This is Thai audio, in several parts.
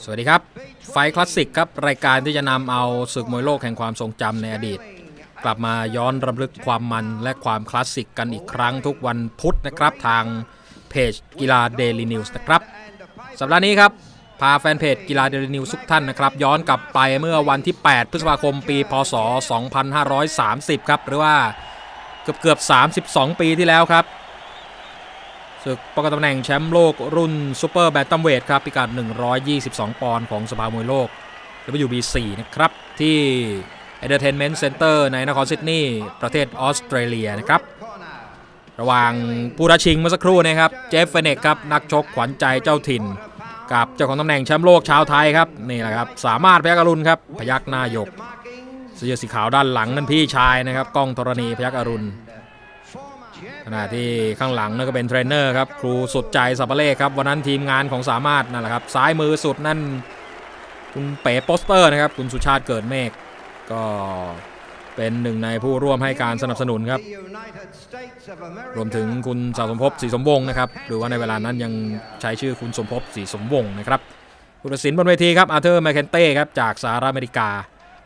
สวัสดีครับไฟคลาสสิกครับรายการที่จะนำเอาศึกมวยโลกแห่งความทรงจำในอดีตกลับมาย้อนรำลึกความมันและความคลาสสิกกันอีกครั้งทุกวันพุธนะครับทางเพจกีฬาเดลี่นิวส์นะครับสัปดาห์นี้ครับพาแฟนเพจกีฬาเดลี่นิวส์ทุกท่านนะครับย้อนกลับไปเมื่อวันที่8พฤษภาคมปีพศ2530ครับหรือว่าเกือบ32ปีที่แล้วครับศึกป้องกันตำแหน่งแชมป์โลกรุ่นซูเปอร์แบนตัมเวทครับพิกัด122ปอนด์ของสภามวยโลก WBC นะครับที่ Entertainment Center ในนครซิดนีย์ประเทศออสเตรเลียนะครับระหว่างผู้ท้าชิงเมื่อสักครู่นะครับเจฟเฟเนกครับนักชกขวัญใจเจ้าถิ่นกับเจ้าของตำแหน่งแชมป์โลกชาวไทยครับนี่แหละครับสามารถพยัคฆ์อรุณครับพยัคฆ์หน้ายกเสื้อสีขาวด้านหลังนั่นพี่ชายนะครับก้องธรณีพยัคฆ์อรุณขณะที่ข้างหลังนั่นก็เป็นเทรนเนอร์ครับครูสุดใจสัปเล่ครับวันนั้นทีมงานของสามารถนั่นแหละครับซ้ายมือสุดนั่นคุณเป๋โปสเตอร์นะครับคุณสุชาติเกิดเมฆก็เป็นหนึ่งในผู้ร่วมให้การสนับสนุนครับรวมถึงคุณสมภพศรีสมวงศ์นะครับหรือว่าในเวลานั้นยังใช้ชื่อคุณสมภพศรีสมวงศ์นะครับผู้ตัดสินบนเวทีครับอาร์เธอร์แมคเคนเต้ครับจากสหรัฐอเมริกา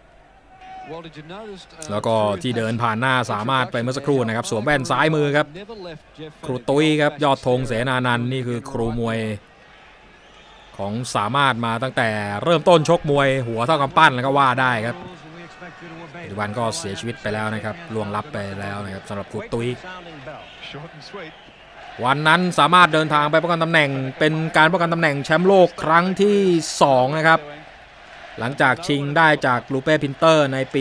แล้วก็ที่เดินผ่านหน้าสามารถไปเมื่อสักครู่นะครับสวมแว่นซ้ายมือครับครูตุ้ยครับยอดธงเสนานันท์นี่คือครูมวยของสามารถมาตั้งแต่เริ่มต้นชกมวยหัวเท่ากำปั้นแล้วก็ว่าได้ครับปัจจุบันก็เสียชีวิตไปแล้วนะครับล่วงลับไปแล้วนะครับสำหรับครูตุ้ยวันนั้นสามารถเดินทางไปป้องกันตำแหน่งเป็นการป้องกันตำแหน่งแชมป์โลกครั้งที่2นะครับหลังจากชิงได้จากลูเป้พินเตอร์ในปี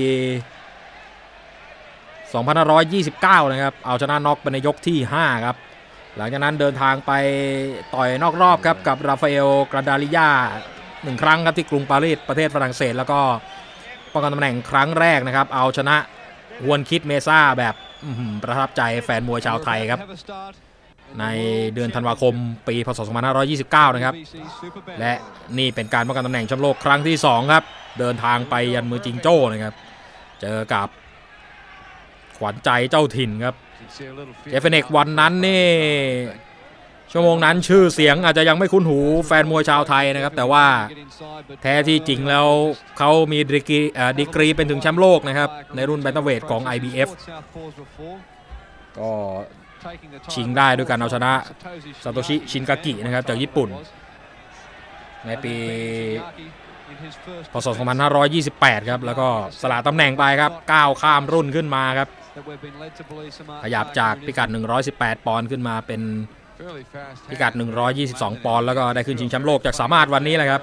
2529นะครับเอาชนะน็อกไปในยกที่5ครับหลังจากนั้นเดินทางไปต่อยนอกรอบครับกับราฟาเอลกราดาลิยา1ครั้งครับที่กรุงปารีสประเทศฝรั่งเศสแล้วก็ป้องกันตำแหน่งครั้งแรกนะครับเอาชนะฮวนคิดเมซ่าแบบประทับใจแฟนมวยชาวไทยครับในเดือนธันวาคมปีพศ2529นะครับและนี่เป็นการป้องกันตำแหน่งแชมป์โลกครั้งที่2ครับเดินทางไปยันมือจิงโจ้นะครับเจอกับขวัญใจเจ้าถิ่นครับเจฟเฟเนกวันนั้นนี่ชั่วโมงนั้นชื่อเสียงอาจจะยังไม่คุ้นหูแฟนมวยชาวไทยนะครับแต่ว่าแท้ที่จริงแล้วเขามีดีกรีเป็นถึงแชมป์โลกนะครับในรุ่นแบนตัมเวทของ IBF ก็ชิงได้ด้วยการเอาชนะซาโตชิชินกากินะครับจากญี่ปุ่นในปีพศ2528ครับแล้วก็สละตำแหน่งไปครับก้าวข้ามรุ่นขึ้นมาครับขยับจากพิกัด118ปอนด์ขึ้นมาเป็นพิกัด122ปอนด์แล้วก็ได้ขึ้นชิงแชมป์โลกจากสามารถวันนี้แหละครับ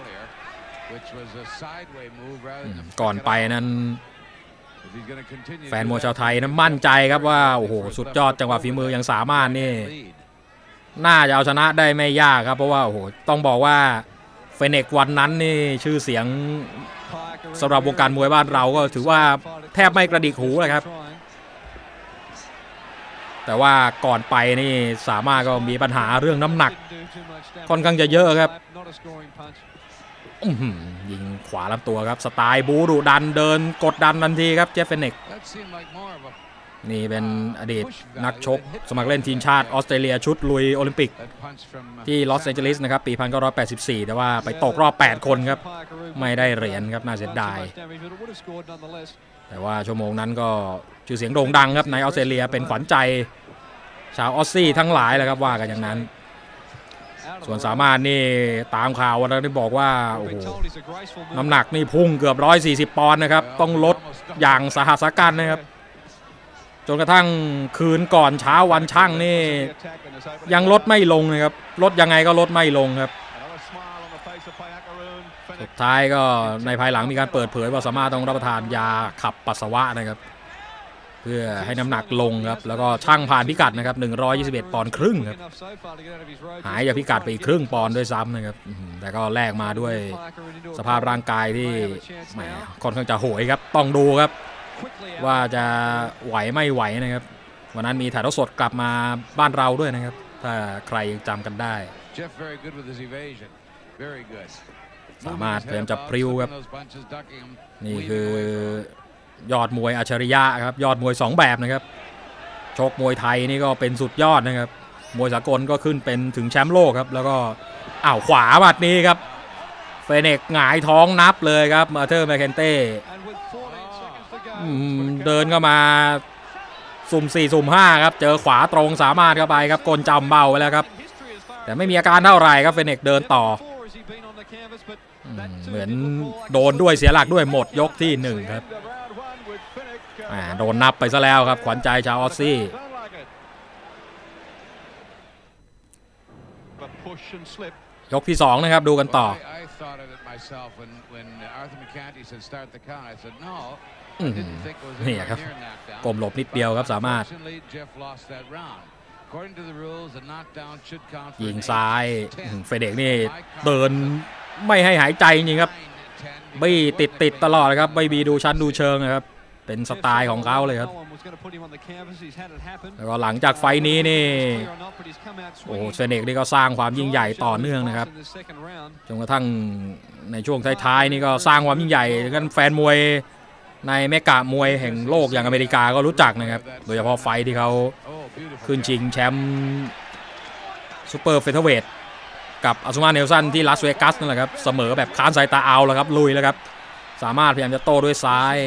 ก่อนไปนั้นแฟนมวยชาวไทยนั้นมั่นใจครับว่าโอ้โหสุดยอดจังหวะฝีมืออย่างสามารถนี่น่าจะเอาชนะได้ไม่ยากครับเพราะว่าโอ้โหต้องบอกว่าเฟเนกวันนั้นนี่ชื่อเสียงสำหรับวงการมวยบ้านเราก็ถือว่าแทบไม่กระดิกหูเลยครับแต่ว่าก่อนไปนี่สามารถก็มีปัญหาเรื่องน้ำหนักค่อนข้างจะเยอะครับยิงขวาลำตัวครับสไตล์บูดุดันเดินกดดันทันทีครับเจฟเฟเนกนี่เป็นอดีตนักชกสมัครเล่นทีมชาติออสเตรเลียชุดลุยโอลิมปิกที่ลอสแองเจลิสนะครับปี1984แต่ว่าไปตกรอบ8คนครับไม่ได้เหรียญครับน่าเสียดายแต่ว่าชั่วโมงนั้นก็ชื่อเสียงโด่งดังครับในออสเตรเลียเป็นขวัญใจชาวออสซี่ทั้งหลายเลยครับว่ากันอย่างนั้นส่วนสามารถนี่ตามข่าววันนี้บอกว่าโอ้โหน้ำหนักนี่พุ่งเกือบ140ปอนด์นะครับต้องลดอย่างสาหัสสาหัสนะครับจนกระทั่งคืนก่อนเช้าวันช่างนี่ยังลดไม่ลงนะครับลดยังไงก็ลดไม่ลงครับสุดท้ายก็ในภายหลังมีการเปิดเผยว่าสามารถต้องรับประทานยาขับปัสสาวะนะครับเพื่อให้น้ำหนักลงครับแล้วก็ช่างผ่านพิกัดนะครับ121ปอนด์ครึ่งครับหายจากพิกัดไปอีกครึ่งปอนด์ด้วยซ้ำนะครับแต่ก็แลกมาด้วยสภาพร่างกายที่แหมค่อนข้างจะโหยครับต้องดูครับว่าจะไหวไม่ไหวนะครับวันนั้นมีถ่ายทอดสดกลับมาบ้านเราด้วยนะครับถ้าใครจำกันได้สามารถพยายามจะพริ้วครับนี่คือยอดมวยอัจฉริยะครับยอดมวย2แบบนะครับชกมวยไทยนี่ก็เป็นสุดยอดนะครับมวยสากลก็ขึ้นเป็นถึงแชมป์โลกครับแล้วก็ขวาหมัดนี้ครับเฟเน็กหงายท้องนับเลยครับอาเธอร์แมคเคนเต้เดินเข้ามาสุ่ม4สุ่ม5ครับเจอขวาตรงสามารถเข้าไปครับกลจำเบาไปแล้วครับแต่ไม่มีอาการเท่าไหร่ครับเฟเน็กเดินต่อเหมือนโดนด้วยเสียหลักด้วยหมดยกที่1ครับโดนนับไปซะแล้วครับขวัญใจชาวออสซี่ยกที่2นะครับดูกันต่อนี่ครับกลมหลบนิดเดียวครับสามารถยิงซ้ายเฟเด็กนี่เดินไม่ให้หายใจจริงครับบี้ติดตลอดครับไม่มีดูชั้นดูเชิงนะครับเป็นสไตล์ของเขาเลยครับแล้วก็หลังจากไฟนี้นี่โอ้เฟเด็กนี่ก็สร้างความยิ่งใหญ่ต่อเนื่องนะครับจนกระทั่งในช่วงท้ายๆนี่ก็สร้างความยิ่งใหญ่กันแฟนมวยในเมกะมวยแห่งโลกอย่างอเมริกาก็รู้จักนะครับโดยเฉพาะไฟที่เขาขึ้นชิงแชมป์ซูเปอร์เฟเธอร์เวทกับอาซูมาเนลสันที่ลาสเวกัสนั่นแหละครับเสมอแบบค้านสายตาเอาแล้วครับลุยแล้วครับสามารถพยายามจะโต้ด้วยซ้าย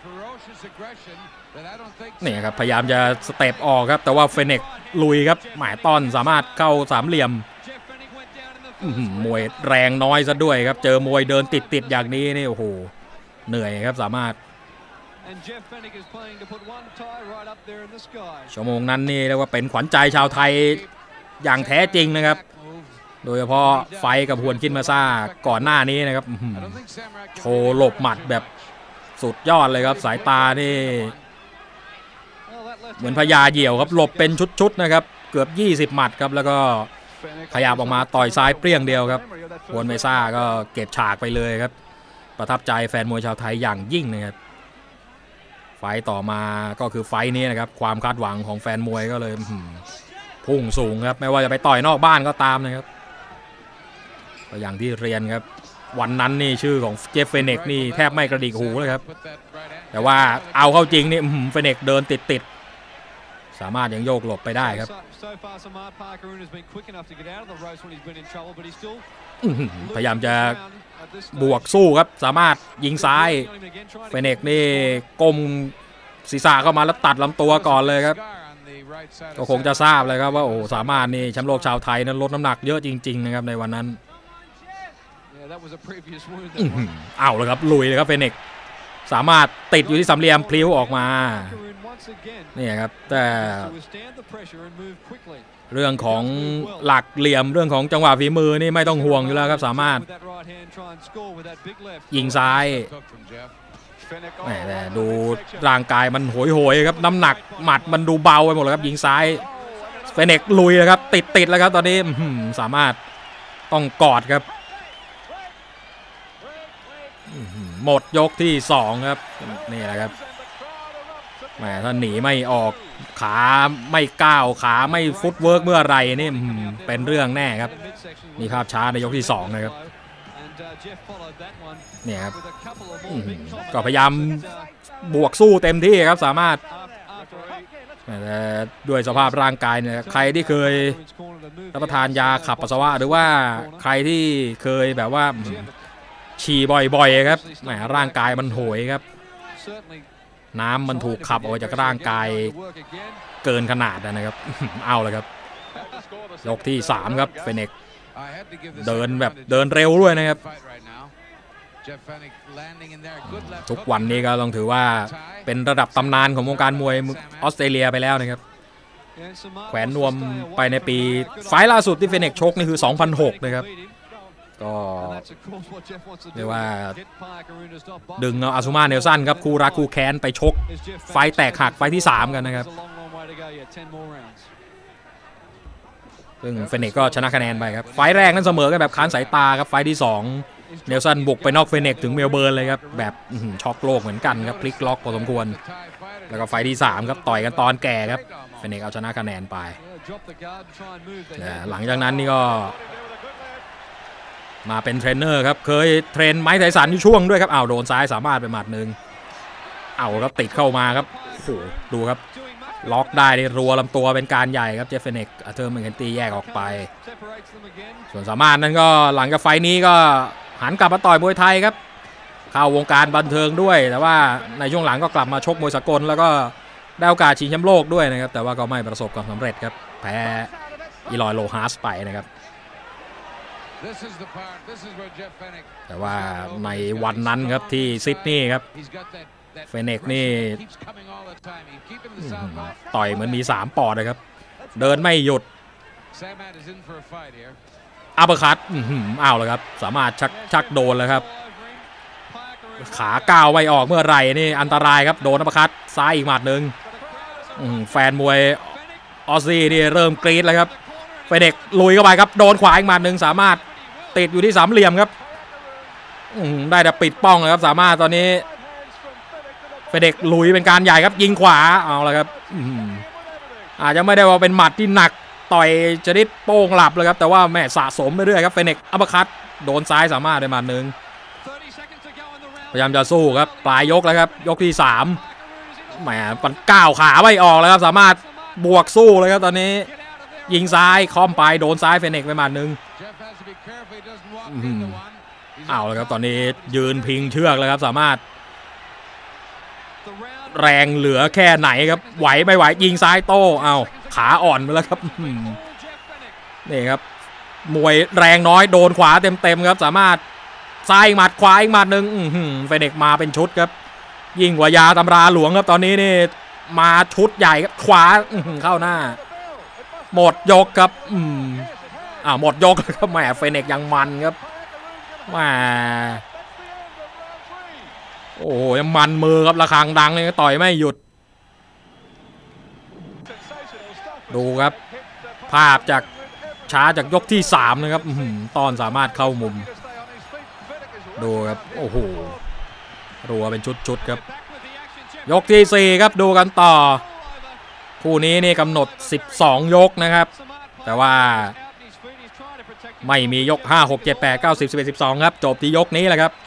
นี่ครับพยายามจะสเต็ปออกครับแต่ว่าเฟเน็กลุยครับหมายต้อนสามารถเข้าสามเหลี่ยมมวยแรงน้อยซะด้วยครับเจอมวยเดินติดอย่างนี้นี่โอ้โหเหนื่อยครับสามารถชั่วโมงนั้นนี่เรียกว่าเป็นขวัญใจชาวไทยอย่างแท้จริงนะครับโดยเฉพาะไฟกับฮวนคินมาซ่าก่อนหน้านี้นะครับโชว์หลบหมัดแบบสุดยอดเลยครับสายตานี่เหมือนพญาเหยี่ยวครับหลบเป็นชุดๆนะครับเกือบ20หมัดครับแล้วก็ขยับออกมาต่อยซ้ายเปรี้ยงเดียวครับฮวนเมซ่าก็เก็บฉากไปเลยครับประทับใจแฟนมวยชาวไทยอย่างยิ่งนะครับไฟต่อมาก็คือไฟนี้นะครับความคาดหวังของแฟนมวยก็เลยพุ่งสูงครับไม่ว่าจะไปต่อยนอกบ้านก็ตามนะครับก็อย่างที่เรียนครับวันนั้นนี่ชื่อของเจฟเฟเน็กนี่แทบไม่กระดิกหูเลยครับแต่ว่าเอาเข้าจริงนี่เฟเน็กเดินติดสามารถยังโยกหลบไปได้ครับพยายามจะบวกสู้ครับสามารถยิงซ้ายเฟเน็กนี่ก้มศีรษะเข้ามาแล้วตัดลำตัวก่อนเลยครับก็คงจะทราบเลยครับว่าโอ้สามารถนี่แชมป์โลกชาวไทยนั้นลดน้ำหนักเยอะจริงๆนะครับในวันนั้นเอาเลยครับลุยเลยครับเฟเน็กสามารถติดอยู่ที่สามเหลี่ยมพลิ้วออกมานี่ครับแต่เรื่องของหลักเหลี่ยมเรื่องของจังหวะฝีมือนี่ไม่ต้องห่วงอยู่แล้วครับสามารถยิงซ้ายแต่ดูร่างกายมันโหยครับน้ำหนักหมัดมันดูเบาไปหมดเลยครับยิงซ้ายเฟเน็กลุยเลยครับติดแล้วครับตอนนี้สามารถต้องกอดครับหมดยกที่2ครับนี่แหละครับแหมถ้าหนีไม่ออกขาไม่ก้าวขาไม่ฟุตเวิร์กเมื่อไรนี่เป็นเรื่องแน่ครับมีภาพช้าในยกที่2นะครับเนี่ยครับก็พยายามบวกสู้เต็มที่ครับสามารถแต่ด้วยสภาพร่างกายเนี่ยใครที่เคยรับประทานยาขับปัสสาวะหรือว่าใครที่เคยแบบว่าฉี่บ่อยๆครับแหมร่างกายมันโหยครับน้ำมันถูกขับออกจากร่างกายเกินขนาดนะครับเอาเลยครับยกที่3ครับเฟเน็กเดินแบบเดินเร็วด้วยนะครับทุกวันนี้ก็ต้องถือว่าเป็นระดับตำนานของวงการมวยออสเตรเลียไปแล้วนะครับแขวนนวมไปในปีไฟล์ล่าสุดที่เฟเน็กชกนี่คือ2006นะครับก็เรียกว่าดึงเอาอาซูมาเนลสันครับคู่รักคู่แค้นไปชกไฟแตกหักไฟที่3กันนะครับซึ่งเฟเน็กก็ชนะคะแนนไปครับไฟแรกนั้นเสมอกันแบบค้านสายตาครับไฟที่2เนลสันบุกไปนอกเฟเน็กถึงเมลเบิร์นเลยครับแบบช็อกโลกเหมือนกันครับพลิกล็อกพอสมควรแล้วก็ไฟที่3ครับต่อยกันตอนแก่ครับเฟเน็กเอาชนะคะแนนไปหลังจากนั้นนี่ก็มาเป็นเทรนเนอร์ครับเคยเทรนไมค์ไทสันอยู่ช่วงด้วยครับโดนซ้ายสามารถไปหมัดหนึ่งครับติดเข้ามาครับโอ้โหดูครับล็อกได้รัวลำตัวเป็นการใหญ่ครับเจฟเฟเน็กอาเธอร์แมคเคนตี้แยกออกไปส่วนสามารถนั้นก็หลังจากไฟนี้ก็หันกลับมาต่อยมวยไทยครับเข้าวงการบันเทิงด้วยแต่ว่าในช่วงหลังก็กลับมาชกมวยสากลแล้วก็ได้โอกาสชิงแชมป์โลกด้วยนะครับแต่ว่าก็ไม่ประสบความสำเร็จครับแพ้อีลอยโลฮาสไปนะครับแต่ว่าในวันนั้นครับที่ซิดนีย์ครับเฟเน็กนี่ต่อยเหมือนมี3 ปอนด์นะครับเดินไม่หยุดอัปเปอร์คัตเอาเลยครับสามารถชักโดนแล้วครับขาก้าวไม่ออกเมื่อไหร่นี่อันตรายครับโดนอัปเปอร์คัตซ้ายอีกหมัดหนึ่งแฟนมวยออสซี่นี่เริ่มกรี๊ดแล้วครับเฟเน็กลุยเข้าไปครับโดนขวาอีกหมัดหนึ่งสามารถติดอยู่ที่3 เหลี่ยมครับได้แต่ปิดป้องเลยครับสามารถตอนนี้เฟเน็กลุยเป็นการใหญ่ครับยิงขวาเอาละครับอาจจะไม่ได้ว่าเป็นหมัดที่หนักต่อยชนิดโป้งหลับเลยครับแต่ว่าแม่สะสมไปเรื่อยครับเฟเน็กอัปเปอร์คัตโดนซ้ายสามารถได้หมัดหนึ่งพยายามจะสู้ครับปลายยกแล้วครับยกที่3แหมมันก้าวขาไม่ออกแล้วครับสามารถบวกสู้เลยครับตอนนี้ยิงซ้ายคอมไปโดนซ้ายเฟเน็กไปหมัดหนึ่งเอาเลยครับตอนนี้ยืนพิงเชือกแล้วครับสามารถแรงเหลือแค่ไหนครับไหวไม่ไหวยิงซ้ายโต้เอาขาอ่อนไปแล้วครับนี่ครับมวยแรงน้อยโดนขวาเต็มครับสามารถซ้ายหมัดขวาอีกหมัดหนึ่งเฟเน็กมาเป็นชุดครับยิ่งกว่ายาตำราหลวงครับตอนนี้นี่มาชุดใหญ่ครับขวาเข้าหน้าหมดยกครับหมดยกครับแหมเฟเน็กยังมันครับแหมโอ้ยมันมือครับระฆังดังเลยต่อยไม่หยุดดูครับภาพจากช้าจากยกที่3นะครับตอนสามารถเข้ามุมดูครับโอ้โหรัวเป็นชุดครับยกที่4ครับดูกันต่อคู่นี้นี่กำหนด12 ยกนะครับแต่ว่าไม่มียก5 6 7 8 9 10 11 12ครับจบที่ยกนี้แหละครับ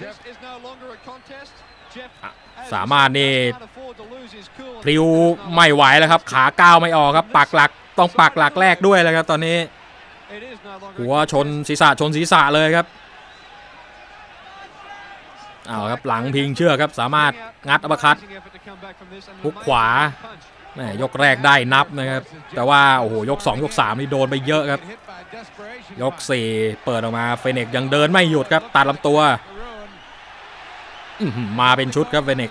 สามารถนี่พลิ้วไม่ไหวแล้วครับขาก้าวไม่ออกครับปักหลักต้องปักหลักแรกด้วยแล้วครับตอนนี้หัวชนศีรษะเลยครับเอาครับหลังพิงเชือกครับสามารถงัดอัปเปอร์คัตฮุกขวาแหมยกแรกได้นับนะครับแต่ว่าโอ้โหยก2 ยก 3นี่โดนไปเยอะครับยก4เปิดออกมาเฟเน็กยังเดินไม่หยุดครับตัดลำตัวมาเป็นชุดครับเฟเน็ก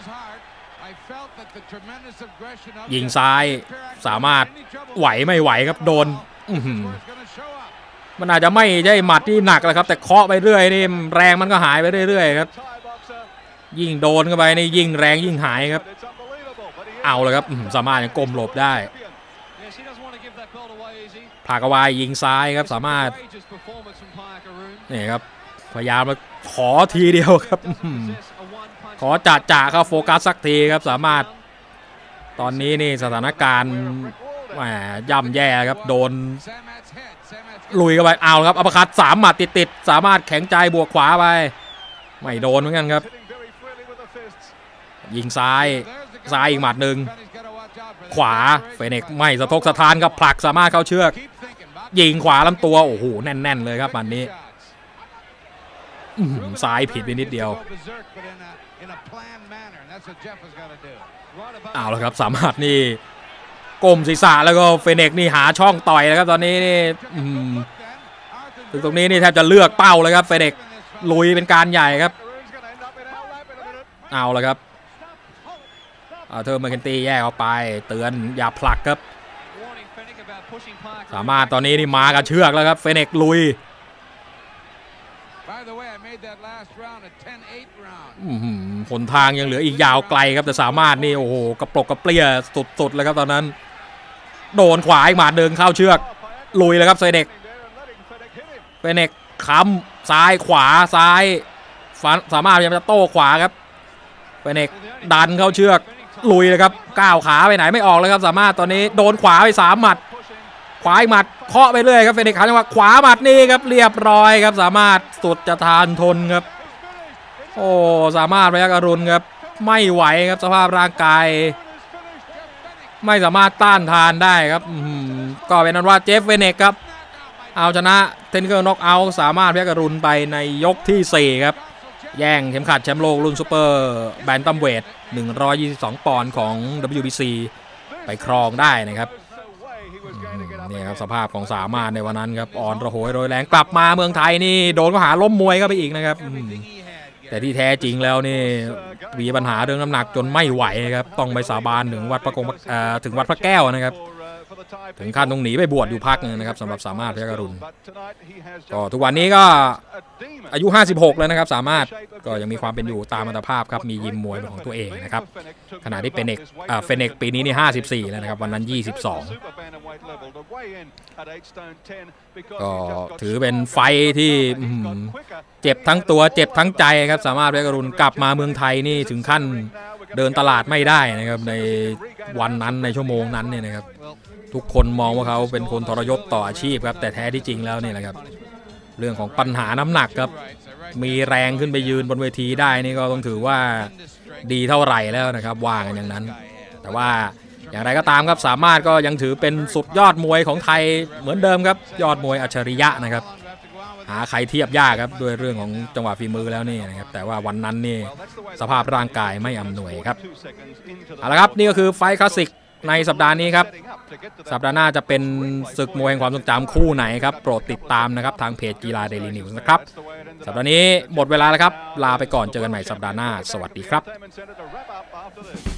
ยิงซ้ายสามารถไหวไม่ไหวครับโดนมันอาจจะไม่ใช่หมัดที่หนักแล้วครับแต่เคาะไปเรื่อยนี่แรงมันก็หายไปเรื่อยๆครับยิ่งโดนเข้าไปนี่ยิ่งแรงยิ่งหายครับเอาเลยครับสามารถยังก้มหลบได้ผากวายยิงซ้ายครับสามารถนี่ครับพยายามมาขอทีเดียวครับขอจ่าเข้าโฟกัสสักทีครับสามารถตอนนี้นี่สถานการณ์ย่ำแย่ครับโดนลุยเข้าไปเอาครับอัปเปอร์คัต3 หมัดติดสามารถแข็งใจบวกขวาไปไม่โดนเหมือนกันครับยิงซ้ายอีกหมัดหนึ่งขวาเฟเน็กไม่สะทกสะท้านครับผลักสามารถเข้าเชือกยิงขวาลำตัวโอ้โหแน่นเลยครับมันนี้ซ้ายผิดไปนิดเดียวเอาละครับสามารถนี่ก้มศีรษะแล้วก็เฟเน็กนี่หาช่องต่อยแล้วครับตอนนี้นี่ถึงตรงนี้นี่แทบจะเลือกเป้าเลยครับเฟเน็กลุยเป็นการใหญ่ครับเอาละครับเธอมาเคนตี้แยกออกไปเตือนอย่าผลักครับสามารถตอนนี้นี่มากับเชือกแล้วครับเฟเน็กลุยหนทางยังเหลืออีกยาวไกลครับแต่สามารถนี่โอ้โหกระปรกกระเปรี้ยสุดเลยครับตอนนั้นโดนขวาอีกหมัดเดินเข้าเชือกลุยเลยครับเฟเน็กค้ำซ้ายขวาซ้ายสามารถยังจะโต้ขวาครับเฟเน็กดันเข้าเชือกลุยเลยครับก้าวขาไปไหนไม่ออกเลยครับสามารถตอนนี้โดนขวาไป3 หมัดขวาอีกหมัดเคาะไปเรื่อยครับเฟเน็กขาจังหวะขวาหมัดนี่ครับเรียบร้อยครับสามารถสุดจะทานทนครับโอ้สามารถพยัคฆ์อรุณครับไม่ไหวครับสภาพร่างกายไม่สามารถต้านทานได้ครับก็เป็นนั้นว่าเจฟเฟเน็กครับเอาชนะเทนเกอร์น็อกเอาท์สามารถพยัคฆ์อรุณไปในยกที่4ครับแย่งเข็มขัดแชมป์โลกรุ่นซูเปอร์แบนตัมเวท122 ปอนด์ของ WBC ไปครองได้นะครับนี่ครับสภาพของสามารถในวันนั้นครับอ่อนระโหยโรยแรงกลับมาเมืองไทยนี่โดนข้อหาล้มมวยเข้าไปอีกนะครับแต่ที่แท้จริงแล้วนี่มีปัญหาเรื่องน้ำหนักจนไม่ไหวครับต้องไปสาบานถึงวัดพระแก้วนะครับถึงขั้นต้องหนีไปบวชอยู่พักนึงนะครับสำหรับสามารถพยัคฆ์อรุณก็ทุกวันนี้ก็อายุ56แล้วนะครับสามารถก็ยังมีความเป็นอยู่ตามอัตภาพครับมียิมมวยเป็นของตัวเองนะครับขณะที่เฟเน็กปีนี้นี่54แล้วนะครับวันนั้น22ก็ถือเป็นไฟที่เจ็บทั้งตัวเจ็บทั้งใจครับสามารถพยัคฆ์อรุณกลับมาเมืองไทยนี่ถึงขั้นเดินตลาดไม่ได้นะครับในวันนั้นในชั่วโมงนั้นเนี่ยนะครับทุกคนมองว่าเขาเป็นคนทรยศต่ออาชีพครับแต่แท้ที่จริงแล้วนี่แหละครับเรื่องของปัญหาน้ำหนักครับมีแรงขึ้นไปยืนบนเวทีได้นี่ก็ต้องถือว่าดีเท่าไหร่แล้วนะครับว่ากันอย่างนั้นแต่ว่าอย่างไรก็ตามครับสามารถก็ยังถือเป็นสุดยอดมวยของไทยเหมือนเดิมครับยอดมวยอัจฉริยะนะครับหาใครเทียบยากครับด้วยเรื่องของจังหวะฝีมือแล้วนี่นะครับแต่ว่าวันนั้นนี่สภาพร่างกายไม่อำนวยครับเอาละครับนี่ก็คือไฟท์คลาสสิกในสัปดาห์นี้ครับสัปดาห์หน้าจะเป็นศึกมวยแห่งความทรงจำคู่ไหนครับโปรดติดตามนะครับทางเพจกีฬาเดลี่นิวส์นะครับสัปดาห์นี้หมดเวลาแล้วครับลาไปก่อนเจอกันใหม่สัปดาห์หน้าสวัสดีครับ